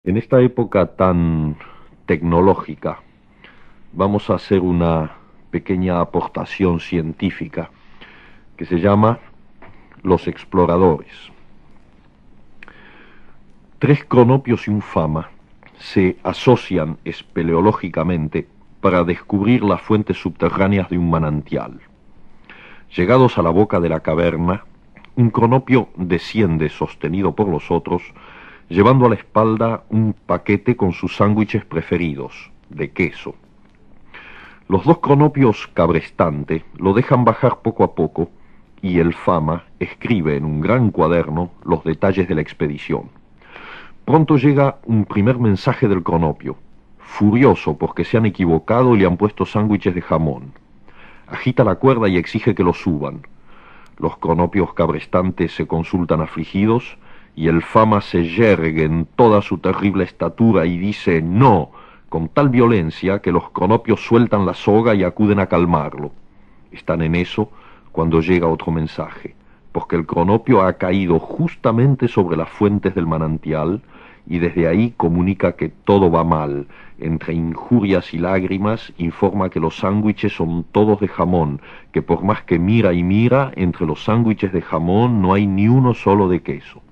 En esta época tan tecnológica, vamos a hacer una pequeña aportación científica que se llama Los Exploradores. Tres cronopios y un fama se asocian espeleológicamente para descubrir las fuentes subterráneas de un manantial. Llegados a la boca de la caverna, un cronopio desciende sostenido por los otros, llevando a la espalda un paquete con sus sándwiches preferidos, de queso. Los dos cronopios cabrestante lo dejan bajar poco a poco y el fama escribe en un gran cuaderno los detalles de la expedición. Pronto llega un primer mensaje del cronopio, furioso porque se han equivocado y le han puesto sándwiches de jamón. Agita la cuerda y exige que lo suban. Los cronopios cabrestantes se consultan afligidos y el fama se yergue en toda su terrible estatura y dice «no», con tal violencia que los cronopios sueltan la soga y acuden a calmarlo. Están en eso cuando llega otro mensaje, porque el cronopio ha caído justamente sobre las fuentes del manantial y desde ahí comunica que todo va mal. Entre injurias y lágrimas informa que los sándwiches son todos de jamón, que por más que mira y mira, entre los sándwiches de jamón no hay ni uno solo de queso.